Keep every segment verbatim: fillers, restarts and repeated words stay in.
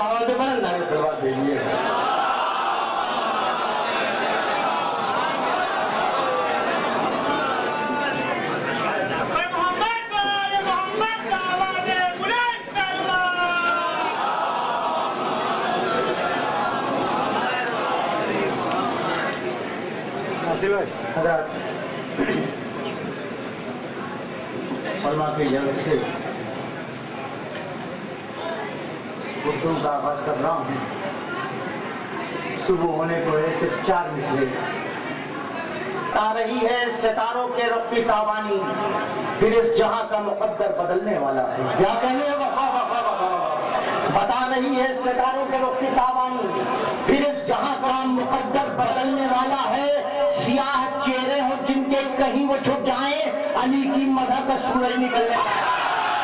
आवाज में नारे करवा देंगे। की जगह से गुफ्तगू का आगाज कर रहा हूँ। सुबह होने को ऐसे चार मिसरे आ रही है सितारों के रुख की तावानी, फिर इस जहां का मुकद्दर बदलने वाला है। क्या कहने है? बता रही है सितारों के रुख की तावानी, फिर इस जहां का मुकद्दर बदलने वाला है। सियाह चेहरे हो जिनके कहीं वो छुप जाए, अली की मदह का सूरज निकलने वाला है।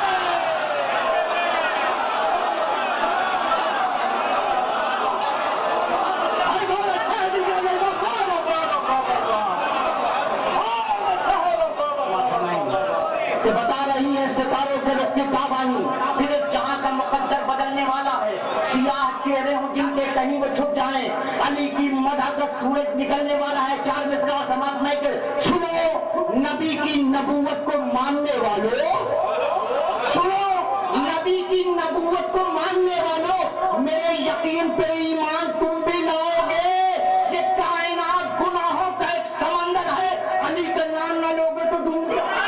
बता रही है सितारों के रुख की तावानी, फिर इस जहां का मुकद्दर बदलने वाला है। सियाह चेहरे हो जिनके कहीं वो छुप जाए, अली की मदह का सूरज निकलने वाला है। चार मिसरा समाप्त में कर सुनो नबी की नबूवत को मानने वालों, सुनो नबी की नबूवत को मानने वालों, मेरे यकीन पे ईमान तुम भी लाओगे। ये कायनात गुनाहों का एक समंदर है, अली का नाम न लोगे तो डूब जाओगे।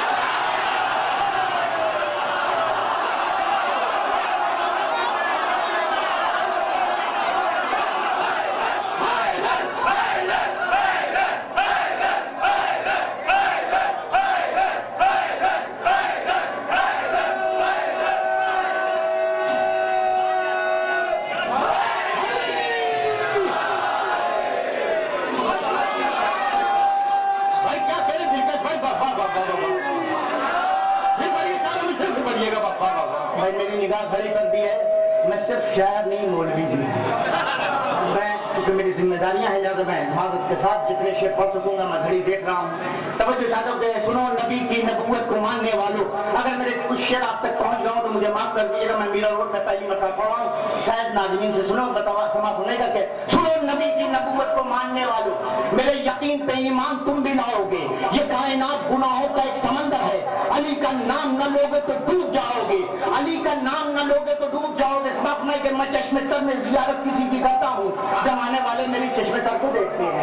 भाई मेरी निगाह खड़ी कर दी है, मैं सिर्फ शायर नहीं मौलवी भी। मैं क्योंकि मेरी जिम्मेदारियां हैं ज्यादा, मैं माजरत के साथ जितने शेर पढ़ सकूंगा मैं घड़ी देख रहा हूँ। तवज्जो चाहता हूँ कि सुनो नबी की नबूवत को मानने वालों, अगर मेरे कुछ शेर आप तक पहुंच गया तो मुझे माफ कर दीजिएगा। मैं मीरा रोड में पहली मरतबा पढ़ा हूँ, शायद नाज़रीन से सुनो बतावा समाप्त होने का के सुनो नबी की नबूवत को मानने वालों, मेरे यकीन पे ईमान तुम भी लाओगे। ये कायनात गुनाहों का एक समंदर है, अली का नाम न लोगे तो डूब जाओगे, अली का नाम न लोगे तो डूब जाओगे। इस बात में कि मैं चश्मे तर में जियारत किसी की करता हूँ, जमाने वाले मेरी चश्मे तर को देखते हैं।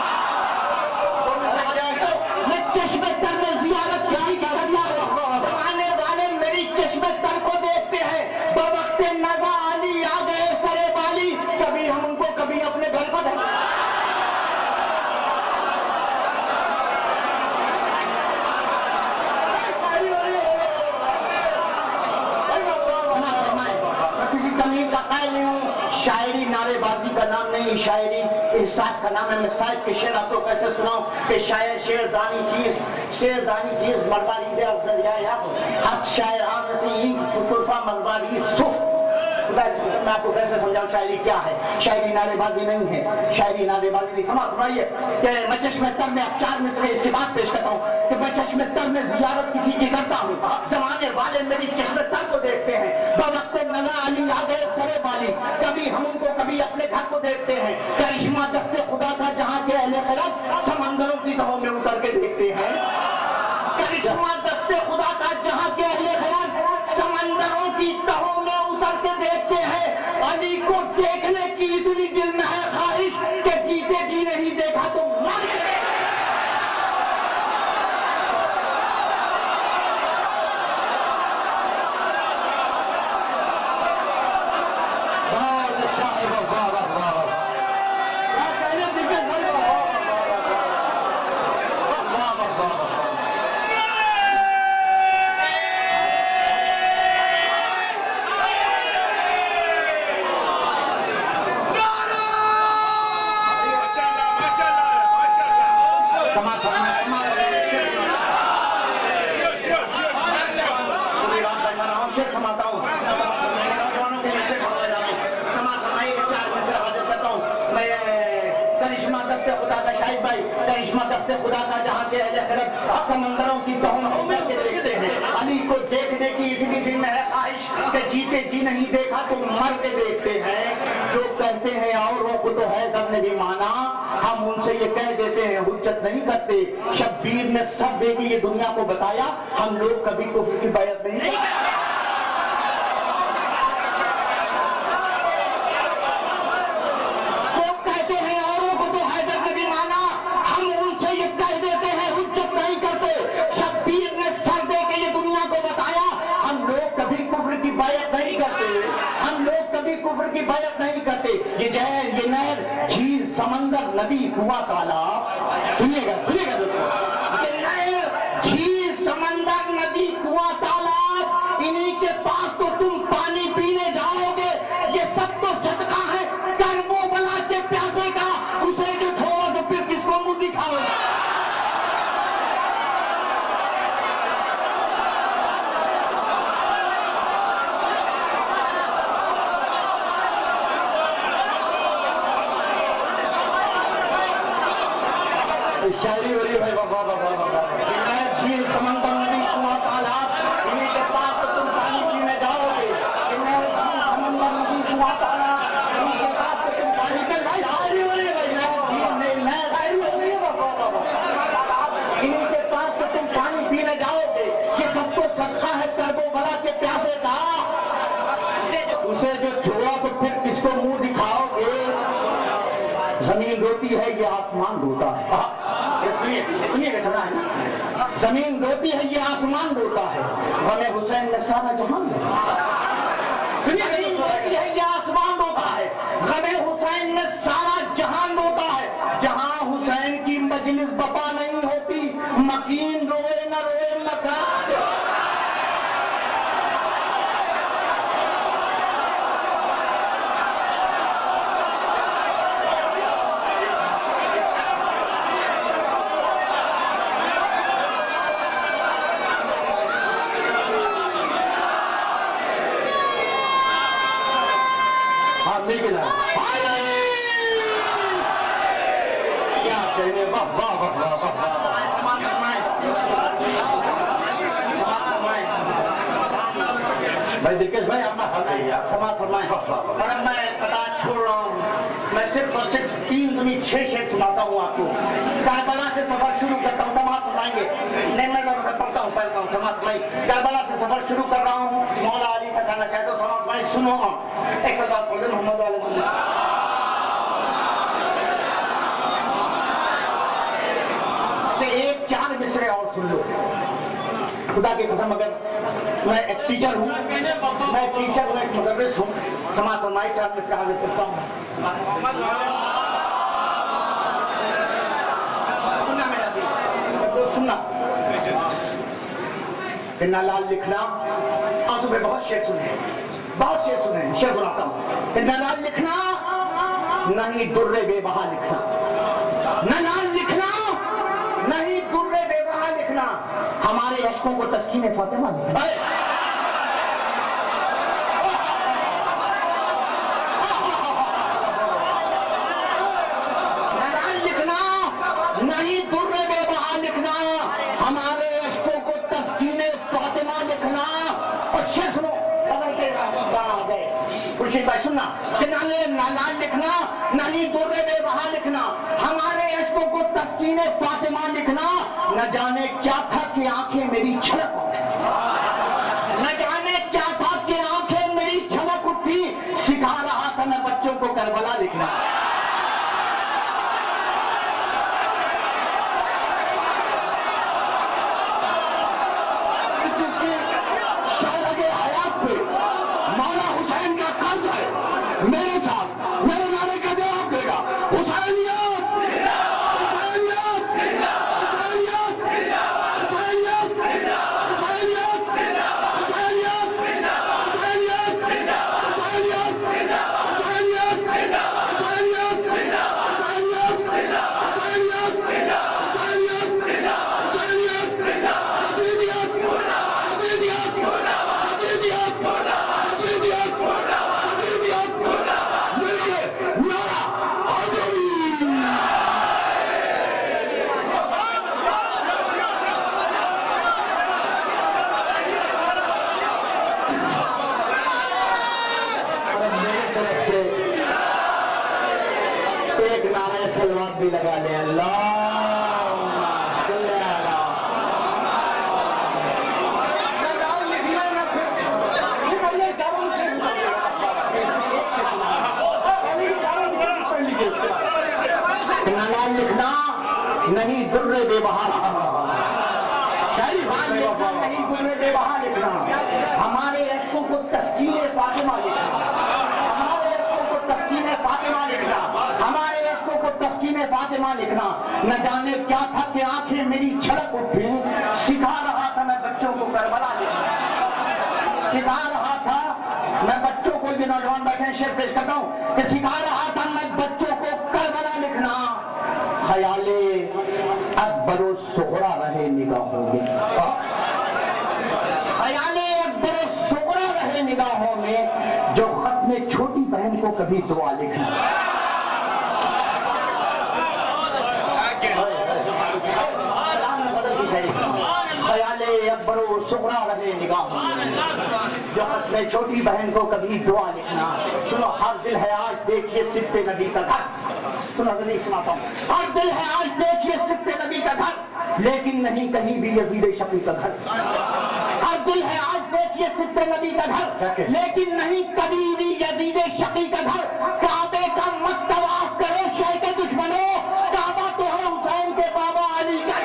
मैं चश्मे तर में जियारत किसी की करता हूँ, जमाने वाले मेरी चश्मे तर को देखते हैं। बवक्ते नज़ा अली आ गए सरे वाली, कभी हम उनको कभी अपने घर पर शायरी नारेबाजी का नाम नहीं, शायरी इंसाफ का नाम है। मैं साहिब के शेर आपको कैसे सुनाऊं कि शायर शेरदानी चीज शेरदानी चीज मरदारी दे अफजल या हक शायर आम से ही तुल्फा मरदारी सुफ। मैं आपको कैसे समझाऊं शायरी क्या है? शायरी नारेबाजी नहीं है, शायरी नारेबाजी नहीं। समाज सुनाइए कि मैं चश्मे तर में अब चार मिसरे इसके बाद पेश करता हूँ कि मैं चश्मे तर में जियारत किसी की करता हूँ, जमाने वाले मेरी चश्मे तर को देखते हैं। बवक्ते नज़ा अली आ गए सरे वाली, कभी हम उनको कभी अपने घर को देखते हैं। करिश्मा दस्ते खुदा का जहाँ के अहले खिलाफ समंदरों की तहों में उतर के देखते हैं। करिश्मा दस्ते खुदा का जहाँ के अहले खिलाफ समंदरों की तहों में उतर के देखते हैं। अली को देखने की इतनी दिल में है ख्वाहिश कि जीते जी नहीं देखा तो मर गए। करिश्मा दस्ते खुदा का शाहिद भाई, करिश्मा दस्ते खुदा का जहाँ के अहले खिरत समंदरों की तहों में के देखते हैं। अली को देखने की इतनी दिल में है ख्वाहिश कि जीते जी नहीं देखा तो मर के देखते हैं। को तो हैदर ने भी माना, हम उनसे ये कह देते हैं, हुज्जत नहीं करते। शब्बीर ने सब दे के ये दुनिया को बताया, हम लोग कभी कुफ्र की बैत नहीं करते। ये जहर, ये नहर, झील, समंदर, नदी, कुआं, तालाब, सुनिएगा सुनिएगा दोस्तों, ये नहर, झील, समंदर, नदी, कुआं, तालाब, इन्हीं के पास तो तुम पानी पीने जाओगे। ये सब तो सदका है कर्मो बला के प्यासे का, उसे जो छोड़ो तो फिर किसको मुंह दिखाओगे? शायरी हो रही भाई, बाबा बाबा बाबा झील, समंदर, नदी, कुआं, तालाब, इन्हीं के पास तो तुम पानी पीने जाओगे। झील, समंदर, नदी, कुआं, तालाब, इन्हीं के पास तो तुम पानी पीने भाई, शायरी हो रही है भाई, झील नहीं, मैं शायरी हो रही है बाबा बाबा, इन्हीं के पास तो तुम पानी पीने जाओगे। ये सब तो सदका है कर्बो बला के प्यासे का, उसे जो छोड़ा तो फिर किसको मुंह दिखाओगे? जमीन रोती है, ये आसमान रोता है। जमीन रोती है, ये आसमान रोता है। गमे हुसैन ने सारा जहान सुनिए, जमीन रोती है, ये आसमान रोता है। गमे हुसैन ने सारा जहान रोता है। जहां हुसैन की मजलिस बपा नहीं होती, मकीन रोए न रोए मकान। क्या कहने, वाह वाह वाह वाह वाह। भाई दिलकेश भाई, आप क्षमा फरमाएं, और मैं पता छोड़ रहा हूँ। मैं सिर्फ और सिर्फ तीन दुनी छह शेर सुनाता हूँ आपको। करबला से सफर शुरू करता हूँ, क्षमा फरमाएंगे। नहीं, मैं पढ़ता हूँ, पढ़ता हूँ, क्षमा फरमाएं। करबला से सफर शुरू कर रहा हूँ, मौला अली का गाना कह दो, क्षमा फरमाएं। सुनो एक सौ बात बोल दे, मोहम्मद वाले एक चार मिसरे और सुन लो, खुदा की कसम। अगर मैं एक टीचर हूँ, मैं टीचर हूँ, एक मुदर्रिस हूँ, समाज फरमाई चार मिसरे हाजिर करता हूँ। सुनना मेरा तो सुनना, इन्ना लाल लिखना, आंसू में बहुत शेर सुने, बहुत शेर सुने, शेर सुनाता हूँ। इन्ना लाल लिखना, नहीं दुर्रे बेबहा लिखना, न लाल लिखना, नहीं दुर्रे बेबहा लिखना। हमारे अशकों को तस्कीन फातिमा लिखना, नहीं दुर्रे बेबहा लिखना, हमारे अशकों को तस्कीन फातिमा लिखना। और शेर सुनो, खुर्शीद भाई सुनना, नालाल लिखना, नहीं दुर्रे बेबहा लिखना, हमारे अशकों को तस्कीन फातिमा लिखना। न जाने क्या था कि आंखें मेरी छलक, न जाने क्या था कि आंखें मेरी छलक उठी, सिखा रहा था मैं बच्चों को करबला लिखना। मौला हुसैन का कर्ज है मेरे साथ, मेरे नारे का जवाब देगा। हुसैनियत, हुसैनियत, हुसैनियत, हुसैनियत, हुसैनियत, हुसैनियत, हुसैनियत, हुसैनियत, हुसैनियत, हुसैनियत, आप भी लगा लें। अल्लाह लिखना नहीं दुर्रे बेबहा नहीं दुर्रे बेबहा लिखना, हमारे अश्कों को तस्कीर फातिमा लिखना, हमारे अश्कों को तस्कीर फातिमा लिखना, हमारे अश्कों को तस्कीर फातिमा लिखना। न जाने क्या था कि आंखें मेरी छलक उठी, सिखा रहा था मैं बच्चों को करबला लिखना, सिखा रहा था मैं बच्चों को, भी नौजवान बैठे शेर पेश करता हूँ कि सिखा रहा था मैं बच्चों को करबला लिखना। ख्याले अकबरो सुगरा रहे निगाहों में, ख्याले अकबरो सुगरा रहे निगाहों में, जो खत में छोटी बहन को कभी दुआ लिखना। ख्याले अकबरो सुगरा रहे निगाहों में, जो खत में छोटी बहन को कभी दुआ लिखना। सुनो, हर दिल है आज देखिए सिर्फ नबी का घर, सुनो नहीं सुनाता हूँ। हर दिल है आज देखिए सिर्फ नबी का घर, लेकिन नहीं कहीं भी यजीद शकी का घर। हर दिल है आज देखिए सिर्फ नबी का घर, लेकिन नहीं कभी भी यजीद शकी का घर। काबे का मत तवाफ करो शह के दुश्मनों, काबा तो है हुसैन के बाबा अली का।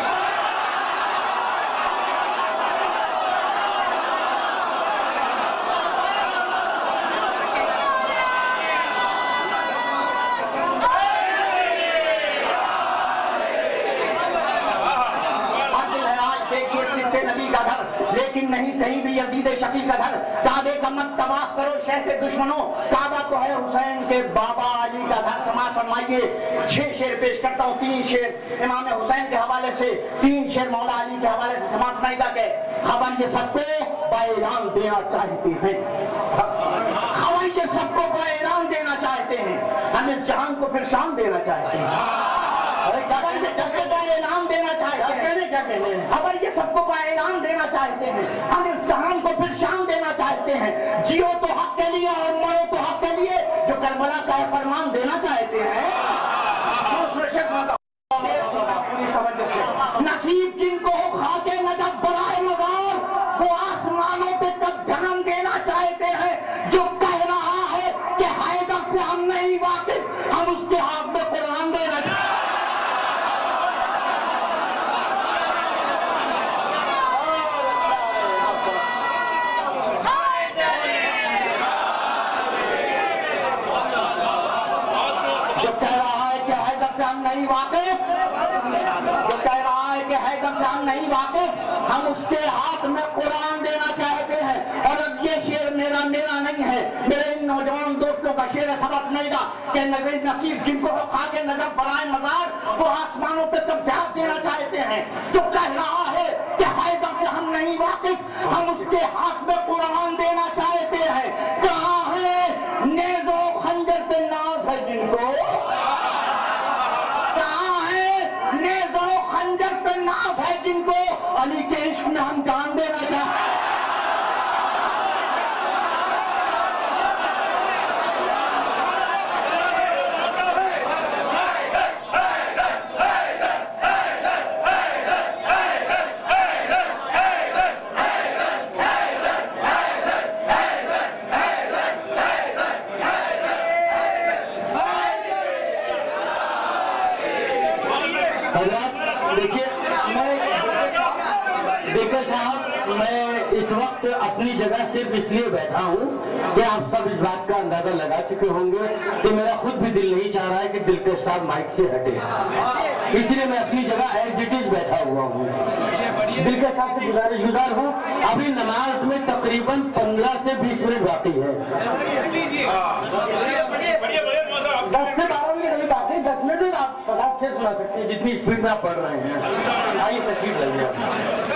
लेकिन नहीं कहीं भी यजीद शकी का घर। काबे का मत तवाफ करो शह के दुश्मनों, काबा तो है हुसैन के बाबा अली का घर। समाज फरमाइए, छह शेर पेश करता हूँ, तीन शेर इमाम हुसैन के हवाले से, तीन शेर मौला अली के हवाले से। समाज फरमाइएगा के खबर ये सबको बैरान देना चाहते हैं, खबर ये सबको बैरान देना चाहते हैं, हम इस जहान को फिर शान देना चाहते हैं। खबर ये सबको बैरान देना चाहते हैं, क्या कहने खबर ये सबको बैरान देना चाहते हैं, हम इस जहान को फिर शान देना चाहते हैं। जियो तो हक के लिए और मरो तो हक के लिए, जो करबला का फरमान देना चाहते हैं। नसीब जिनको हो खाके नजब बनाए मजार, वो आसमानों पे तब जन्म देना चाहते हैं। जो कह रहा है कि हैदर से हम नहीं वाकिफ, हम उसके हाथ में कुरान देना चाहते हैं। नहीं वाकिफ, जो कह रहा है कि हैदर से हम नहीं वाकिफ, हम उसके हाथ में कुरान देना चाहते हैं। और अब ये शेर मेरा मेरा नहीं है, मेरे इन नौजवान दोस्तों का शेर सबक नहीं था कि नजर नसीब जिनको वो खा के नजर बढ़ाए मजार, वो आसमानों पे तो ध्यान देना चाहते हैं। जो कह रहा है कि हैदर से हम नहीं वाकिफ, हम उसके हाथ में कुरान देना चाहते हैं। कहाँ है नेज़ो खंजर पे नाज है जिनको, खंजर पे नाफ है जिनको, अली के इश्क में हम जान देना चाहते हैं। मैं इस वक्त अपनी जगह सिर्फ इसलिए बैठा हूँ कि आप सब इस बात का अंदाजा लगा चुके होंगे कि मेरा खुद भी दिल नहीं चाह रहा है कि दिलकश साहब माइक से हटे, इसलिए मैं अपनी जगह एज इट इज बैठा हुआ हूँ। दिलकश साहब से गुजारिश गुजार हूँ, अभी नमाज में तकरीबन पंद्रह से बीस मिनट बाकी है, दस से बारह मिनट अभी बाकी, दस मिनट में आप पचास से सुना सकते हैं जितनी स्पीड में आप पढ़ रहे हैं। आइए तकलीफ लगे।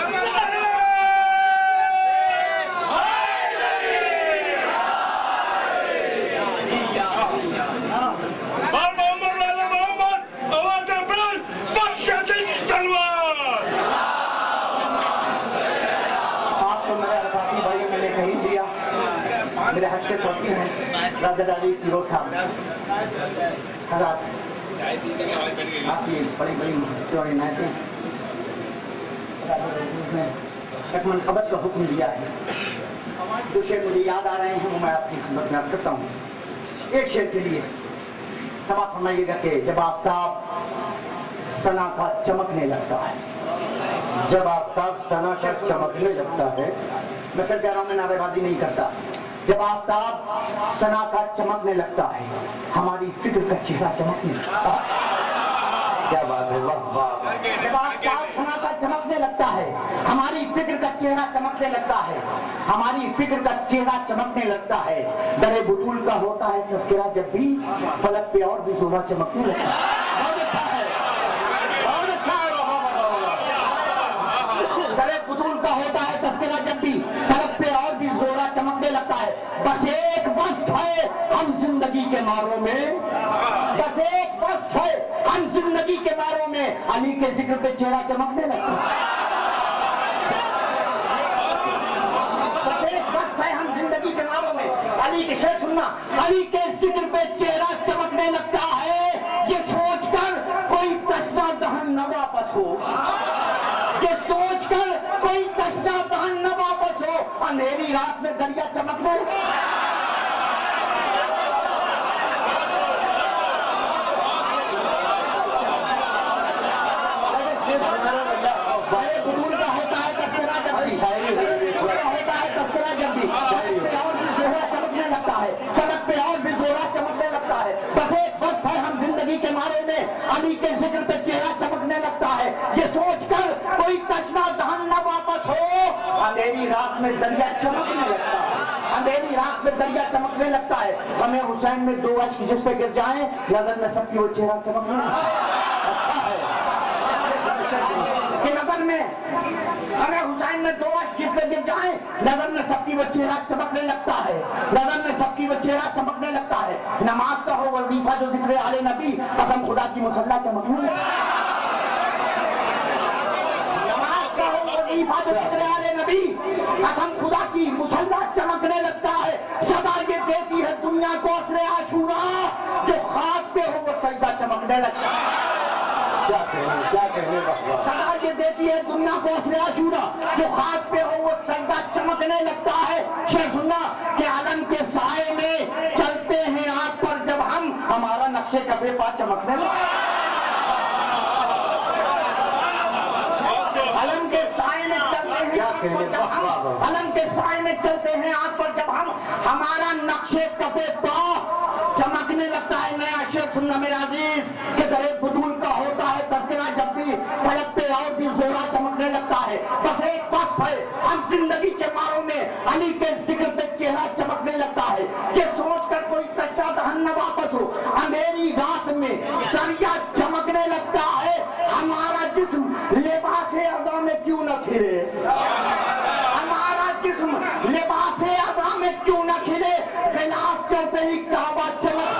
मेरे हज के पहुंचे हैं राजा अली फिरोज साहब, आपकी बड़ी बड़ी चौड़ी नायतें एक मनकबत का हुक्म दिया है। दो शेर मुझे याद आ रहे हैं, वो मैं आपकी खिदमत में अर्ज करता हूँ। एक शेर के लिए समाप्त फरमाइएगा कि जब आफ्ताब सना का चमकने लगता है, जब आफ्ताब सना का चमकने लगता है, मैं फिर कह रहा हूँ, मैं नारेबाजी नहीं करता। जब आफ्ताब सना का चमकने लगता है, हमारी फिक्र का चेहरा चमकने लगता है। क्या बात है, वाह वाह। जब आफ्ताब सना का चमकने लगता है, हमारी फिक्र का चेहरा चमकने लगता है, हमारी फिक्र का चेहरा चमकने लगता है। दरे बुतूल का होता है तस्करा जब भी, फलक पे और भी जोरा चमकने लगता है। बहुत अच्छा है, बहुत अच्छा है। दरे बुतूल का होता है तस्करा जब भी, फलक पे और भी जोरा चमकने लगता है। बस एक वक्त है हम जिंदगी के मारों में, बस एक वक्त है हम जिंदगी के मारों में, अली के जिक्र पे चेहरा चमकने लगता है। बस एक वक्त है हम जिंदगी के मारों में, अली के शेर सुनना, अली के जिक्र पे चेहरा चमकने लगता है। ये सोचकर कोई तस्ना दहन न वापस हो, ये सोचकर कोई तस्ना दहन न वापस हो, अंधेरी रात में दरिया चमकने बड़े बुजुर्ग का होता है तस्करा जब भी, होता है तस्करा जब भी, और भी जोरा चमकने लगता है, सड़क पे और भी जोरा चमकने लगता है। बस एक वक्त है हम जिंदगी के मारे में, अली के जिक्र पे चेहरा चमकने लगता है। ये सोचकर कोई तस्ना दहन न वापस हो, अंधेरी रात में दरिया चमकने लगता है, अंधेरी रात में दरिया चमकने लगता है। हमें हुसैन में दो अश्क जिस पे गिर जाए, नजर में सबकी वो चेहरा चमकने लगता है। अच्छा है कि नजर में हमें हुसैन में दो अश्क जिस पे गिर जाए, नजर में सबकी वो चेहरा चमकने लगता है, नजर में सबकी वो चेहरा चमकने लगता है। नमाज का हो वजीफा जो जिक्र आले नबी, कसम खुदा की मुसल्ला चमकने लगता है। नमाज का हो वजीफा जो जिक्र आले नबी, कसम खुदा की मुसल्ला चमकने लगता है। सदा ये देती है दुनिया को असरे आशूरा, जो खाक पे हो वो सजदा चमकने लगता है। क्या कहने, क्या कहने, सदा ये देती है दुनिया को असरे आशूरा, जो खाक पे हो वो सजदा चमकने लगता है। शेर सुनना कि आलम के साए में चलते हैं आंख पर जब हम, हमारा नक्शे कफे पा चमकने लगता है। आलम के साए में चलते हैं आंख पर जब हम, आलम के साए में चलते हैं आंख पर जब हम, हमारा नक्शे कफे पा चमकने लगता है। नया शेर सुनना मेरा अजीज कि दरे बुतूल का होता है तस्करा जब भी, फलक पे और भी जोरा चमकने लगता है। बस एक वक्त है हम जिंदगी के मारों में, अली के जिक्र पे चेहरा चमकने लगता है। ये सोचकर कोई तस्ना दहन न वापस हो, अंधेरी रात में दरिया चमकने लगता है। हमारा जिस्म लिबासे अज़ा में क्यों न खिले, हमारा जिस्म लिबासे अज़ा में क्यों न खिले, खिलाफ चलते ही काबा चमक।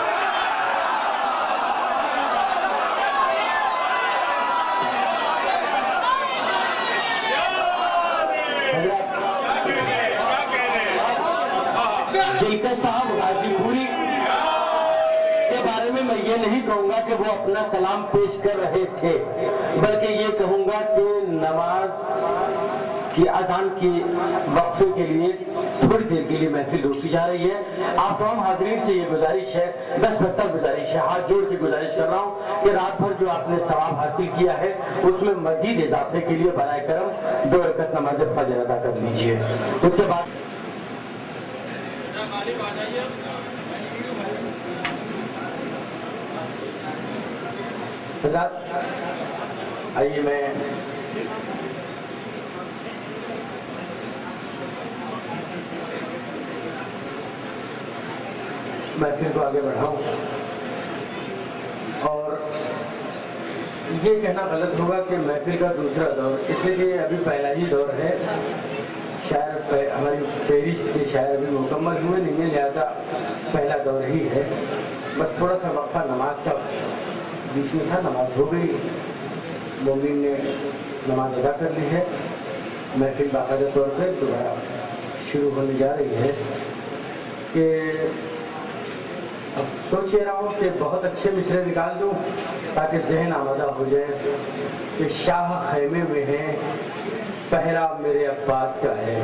दिलकश साहब गाजीपुरी के बारे में मैं ये नहीं कहूंगा कि वो अपना कलाम पेश कर रहे थे, बल्कि ये कहूंगा कि नमाज की अजान की वक्फे के लिए थोड़ी देर के लिए महफिल रोकी जा रही है। आप तमाम हाज़रीन से ये गुजारिश है, दस बहत्तर गुजारिश है, हाथ जोड़ के गुजारिश कर रहा हूँ कि रात भर जो आपने सवाब हासिल किया है उसमें मजीद इजाफे के लिए बराए करम दो रकअत नमाज फजर अदा कर लीजिए। उसके बाद आइए मैं महफिल को आगे बढ़ाऊं, और ये कहना गलत होगा कि महफिल का दूसरा दौर, इसलिए अभी पहला ही दौर है। शायर हमारी पेरिस के शायर अभी मुकम्मल हुए नहीं है, लिहाजा पहला दौर ही है। बस थोड़ा सा वक्फा नमाज का बीच में था, नमाज हो गई, मोमिन ने नमाज अदा कर ली है, महफिल बाकायदा तौर पर दोबारा शुरू होने जा रही है। कि अब तो सोच रहा हूँ कि बहुत अच्छे मिसरे निकाल दूँ ताकि जहन आमादा हो जाए कि शाह खैमे में है, पहरा मेरे अब्बास का है।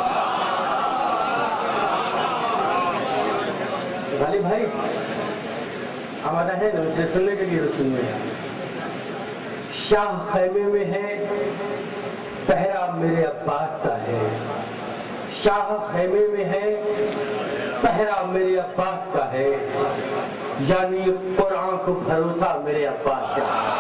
गालिब भाई आमादा है ना मुझे सुनने के लिए? तो सुनिए। शाह खैमे में है, पहरा मेरे अब्बास का है। शाह खैमे में है, पहरा मेरे अब्बास का है, यानी कुरान को भरोसा मेरे अब्बास का है।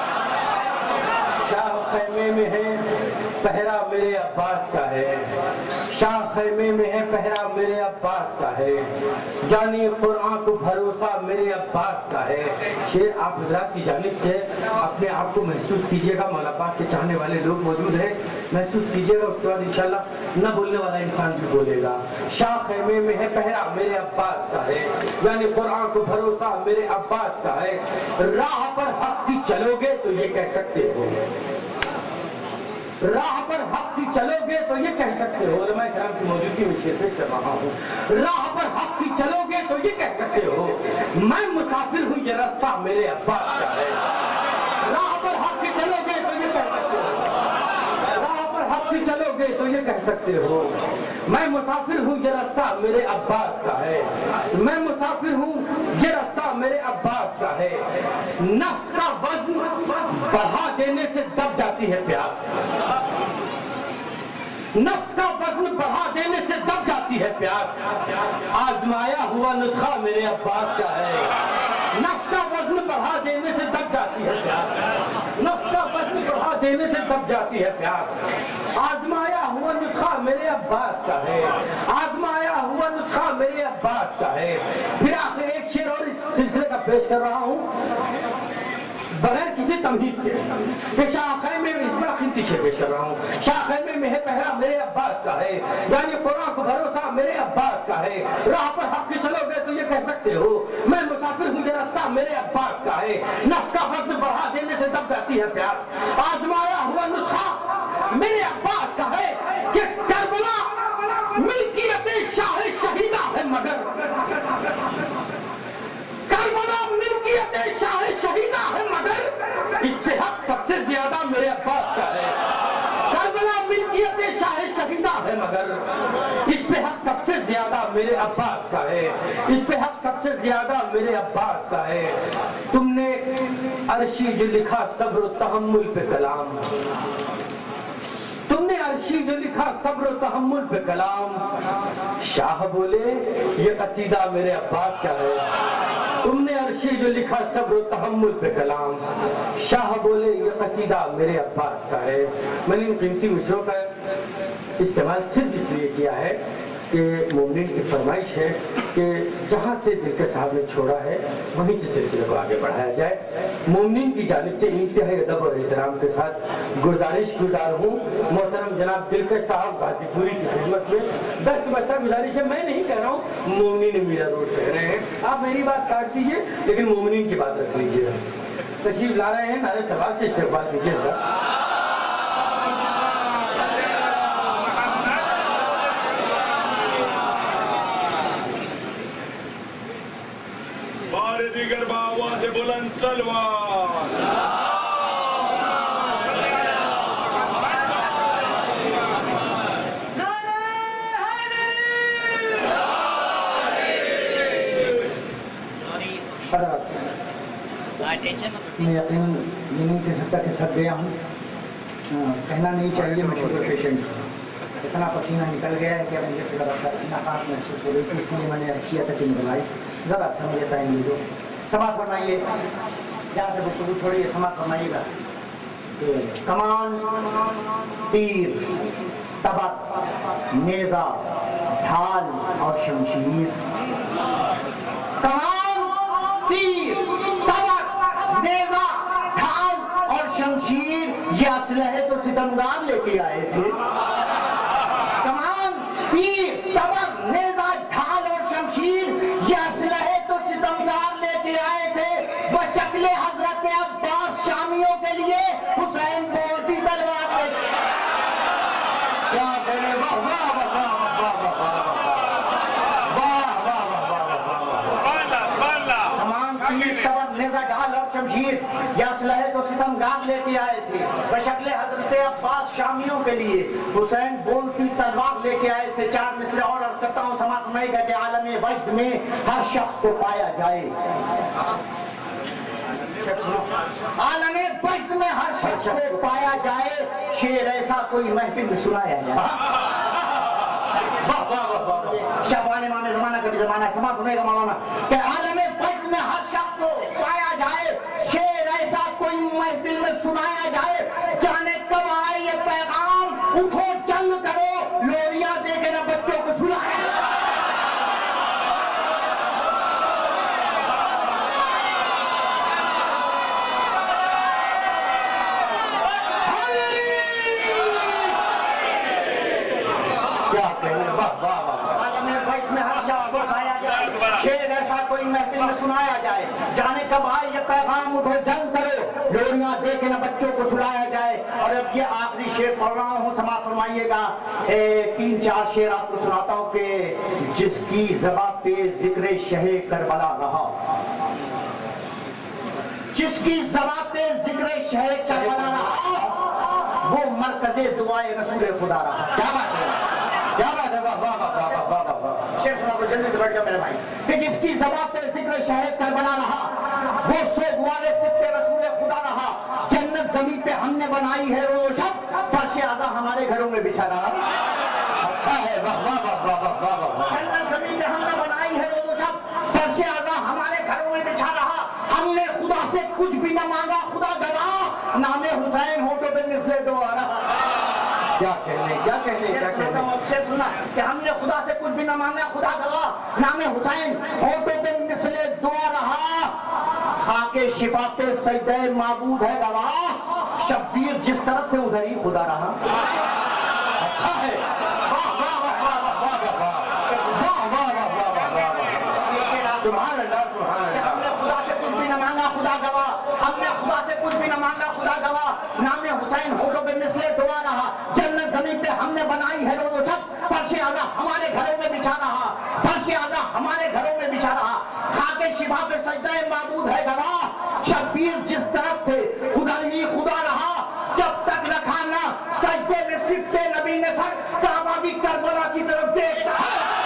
शाह खैमे में है, पहरा मेरे अब्बास का है। शाह खैमे में है, पहरा मेरे अब्बास का है, यानी कुरान को भरोसा मेरे अब्बास का है। शेर आप हजरात की जानिब से अपने आप को महसूस कीजिएगा। मौला पाक के चाहने वाले लोग मौजूद हैं, महसूस कीजिएगा। उसके बाद इंशाल्लाह न बोलने वाला इंसान भी बोलेगा। शाह खैमे में है, पहरा मेरे अब्बास का है, यानी कुरान को भरोसा मेरे अब्बास का है। राह पर हक की चलोगे तो ये कह सकते हो, राह पर हक की चलोगे तो ये कह सकते हो। उलमा इकराम की मौजूदगी में शेर पेश कर रहा हूँ। राह पर हक की चलोगे तो ये कह सकते हो, मैं मुसाफिर हूँ, ये रास्ता मेरे अब्बास का है। राह पर हक की चलोगे तो ये कह सकते हो, राह पर हक की चलोगे तो ये कह सकते हो, मैं मुसाफिर हूँ, ये रास्ता मेरे अब्बास का है। मैं मुसाफिर हूँ, ये रास्ता मेरे अब्बास का है। नफ्स का वज़न बढ़ा देने से दब जाती है प्यास, नफ्स का वज़न बढ़ा देने से दब जाती है प्यास। आजमाया हुआ नुस्खा मेरे अब्बास का है। नफ्स का वज़न बढ़ा देने से दब जाती है प्यास, नफ्स का वज़न बढ़ा देने से दब जाती है प्यास। आजमाया हुआ नुस्खा मेरे अब्बास का है, आजमाया हुआ नुस्खा मेरे अब्बास का है। फिर आखिर एक शेर और इस सिलसिले का पेश कर रहा हूँ बगैर किसी तमहीद के। शाह खैमे में इसमें कीमती शेर पेश कर रहा हूँ। शाह खैमे में है, पहरा मेरे अब्बास का है, यानी कुरान को भरोसा मेरे अब्बास का है। राह पर हक की चलोगे तो ये कह सकते हो, मैं मुसाफिर हूँ, ये रास्ता मेरे अब्बास का है। नफ्स का वज़न बढ़ा देने से दब जाती है प्यास। आजमाया हुआ नुस्खा मेरे अब्बास का है कि करबला मिल्कियत शाह शहीदा है, मगर करबला मिल्कियत शाह शहीदा है, मगर इससे हक सबसे ज्यादा मेरे अब्बास का है। करबला मिल्कियत शाह शहीदा है, मगर इस पे हक सबसे ज्यादा मेरे अब्बास का है। इस पे हक सबसे ज्यादा मेरे अब्बास का है। तुमने अर्शी जो लिखा सब्र तहम्मुल पे कलाम, तुमने अर्शी जो लिखा सब्र तहम्मुल पे कलाम। शाह बोले ये कसीदा मेरे अब्बास का है। तुमने अर्शी जो लिखा सब्र तहम्मुल पे कलाम। शाह बोले ये कसीदा मेरे अब्बास का है। मैंने इन कीमती मिसरों का इस्तेमाल सिर्फ इसलिए किया है कि मोमिन की फरमाइश है कि जहाँ से दिलके साहब ने छोड़ा है वहीं से सिलसिले को आगे बढ़ाया जाए। मोमिन की जानिब से इंतहाई अदब और एहतराम के साथ गुजारिश गुजार हूँ मोहतरम जनाब दिलके साहब गाजीपुरी की खिदमत में। दस बच्चा गुजारिश है, मैं नहीं कह रहा हूँ, मोमिन मीरा रोड कह रहे हैं। आप मेरी बात काट दीजिए लेकिन मोमिन की बात रख लीजिएगा। तशरीफ ला रहे हैं, नारे सवाल से इस्तेमाल कीजिएगा। दीगर बाबा से बुलंद सलवार। मैं यकीन ये नहीं कह सकता कि थक गया हूँ, कहना नहीं चाहिए मैं शुगर पेशेंट हूँ। इतना पसीना निकल गया है कि अब मुझे थोड़ा नाकाम महसूस हो रही थी, इसलिए मैंने रखी तक बनाई। ज़रा समझे टाइम ले दो, समाप्त फरमाइए, जहाँ से गुफ्तगू छोड़िए समाप्त फरमाइएगा। कमान, तीर, तबक, नेज़ा, ढाल और शमशीर। कमान, तीर, तबक, नेज़ा, ढाल और शमशीर ये असलहे तो सितमगार लेके आए थे। कमान, तीर, तबक, नेज़ा, ढाल और शमशीर ये असलहे तो सितमगार लेके आए थे। वह शक्ले हजरत अब्बास शामियों के लिए हुसैन बोलती तलवार ले क्या करे। वाह वाह वाह वाह वाह वाह वाह वाह वाह वाह वाह वाह वाह। नेज़ा ढाल और शमशीर या असलहे तो सितमगार लेके आए थे। बशक्ले हजरत अब्बास शामियों के लिए हुसैन बोलती तलवार लेके आए थे। चार मिसरे और अर्ज करता हूँ, समाज में कहते आलम वजद में हर शख्स को पाया जाए, आलम वजद में हर शख्स को पाया जाए, शेर ऐसा कोई महफिल में सुनाया जाए। शाबान इमाम ज़माना का भी ज़माना समाज सुनेगा मौलाना कि आलम वजद में हर शख्स को पाया जाए, शेर ऐसा कोई महफिल में सुनाया जाए, जाने कब आए ये पैगाम, उठो जंग करो, लोरिया देके ना बच्चों को सुनाए। शेर ऐसा कोई महफिल में सुनाया जाए, जाने कब आए ये पैगाम, उठो जंग करो, लोरियां दे के ना बच्चों को सुलाया जाए। और अब ये आखिरी शेर पढ़ रहा हूँ, समाज फरमाइएगा। तीन चार शेर आपको सुनाता हूँ कि जिसकी ज़बां पे जिक्र शहे करबला रहा, जिसकी ज़बां पे जिक्र शहे करबला रहा, वो मरकज़े दुआए रसूल खुदा रहा। क्या बात है, क्या बात है, वाह वाह वाह वाह वाह वाह। शेर सुना को जल्दी से बैठ जाओ मेरे भाई। कि जिसकी ज़बां पे जिक्र शहे करबला रहा, वो सोगवारे सित्ते रसूल खुदा रहा, जन्नत ज़मीन पे हमने बनाई है रोशन, फर्श आज़ा हमारे घरों में बिछा रहा। अच्छा है, वाह वाह वाह वाह वाह वाह। जन्नत ज़मीन पे हमने बनाई है रोशन, फर्श आज़ा हमारे घरों में बिछा रहा, हमने खुदा से कुछ भी न मांगा, खुदा गवाह, नामे हुसैन होठों पे मिसले दो आ रहा। क्या कहने, क्या कहने, क्या कहने। शेर सुना कि हमने खुदा से कुछ भी न मांगा, खुदा गवाह, नामे हुसैन होठों पे मिसले दुआ रहा, खाके शिफा पे सजदे माबूद है गवाह, शब्बीर जिस तरफ थे उधर ही खुदा रहा। अच्छा है, वाह वाह वाह वाह वाह वाह वाह वाह वाह वाह वाह। सुभान अल्लाह, सुभान अल्लाह। हमने खुदा से कुछ भी न मांगा, खुदा गवाह, हमने खुदा से कुछ भी न मांगा, खुदा गवाह, नामे हुसैन होठों पे मिसले दुआ रहा, जन्नत ज़मीन पे हमने बनाई है रोज़ो सब, फर्श आज़ा हमारे घरों में बिछा रहा, फर्श आज़ा हमारे घरों में बिछा रहा, खाके शिफा पे सजदा माबूद है गवाह, शब्बीर जिस तरफ थे उधर ही खुदा रहा, जब तक रखा ना सजदे में सिक्के नबी ने सर, काबा भी करबला की तरफ देखता है।